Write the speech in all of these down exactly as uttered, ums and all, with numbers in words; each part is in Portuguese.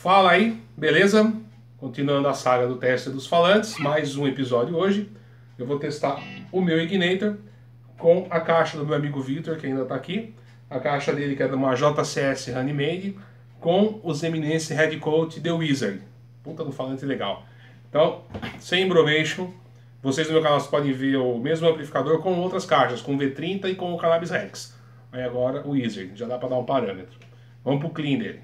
Fala aí, beleza? Continuando a saga do teste dos falantes, mais um episódio hoje. Eu vou testar o meu Ignator com a caixa do meu amigo Victor, que ainda está aqui. A caixa dele que é de uma J C S Handmade com os Eminence Headcoat The Wizard. Puta do falante legal. Então, sem embromation, vocês no meu canal podem ver o mesmo amplificador com outras caixas, com o V trinta e com o Cannabis Rex. Aí agora o Wizard, já dá para dar um parâmetro. Vamos pro clean dele.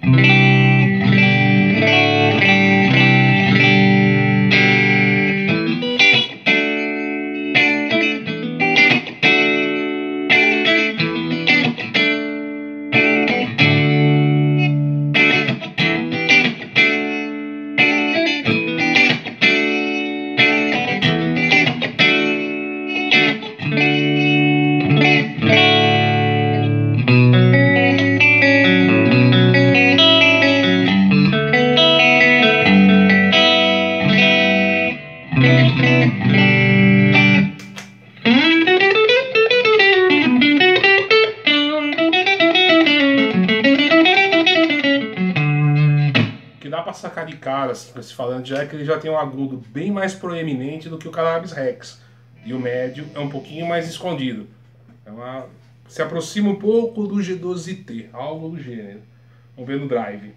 O que dá pra sacar de cara assim, com esse falante já é que ele já tem um agudo bem mais proeminente do que o Cannabis Rex. E o médio é um pouquinho mais escondido. É uma... se aproxima um pouco do G doze T, algo do gênero. Vamos ver no drive.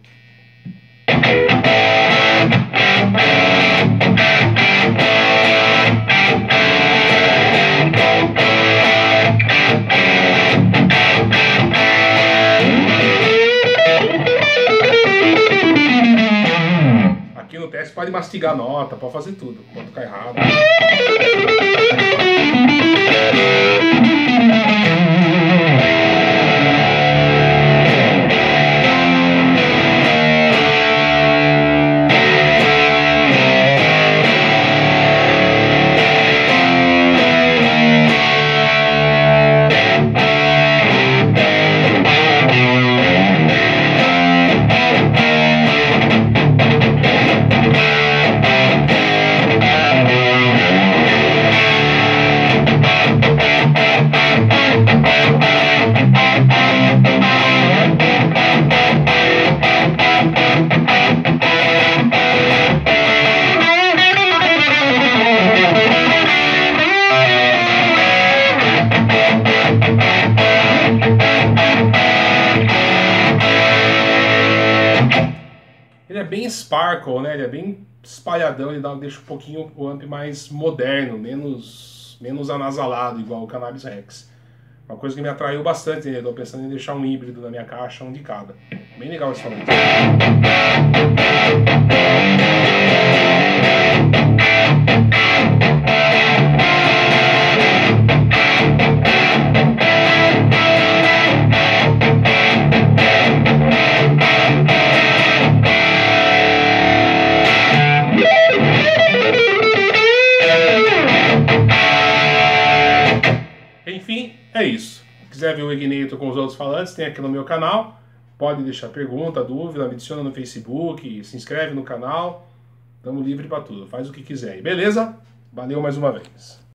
Aqui no teste pode mastigar nota, pode fazer tudo, pode tocar errado. Ele é bem sparkle, né? Ele é bem espalhadão, ele dá, deixa um pouquinho o amp mais moderno, menos, menos anasalado, igual o Cannabis Rex. Uma coisa que me atraiu bastante, né? Eu tô pensando em deixar um híbrido na minha caixa, um de cada. Bem legal esse falante. Enfim, é isso. Se quiser ver o Ignator com os outros falantes, tem aqui no meu canal. Pode deixar pergunta, dúvida, me adiciona no Facebook, se inscreve no canal. Estamos livre para tudo, faz o que quiser. Beleza? Valeu mais uma vez.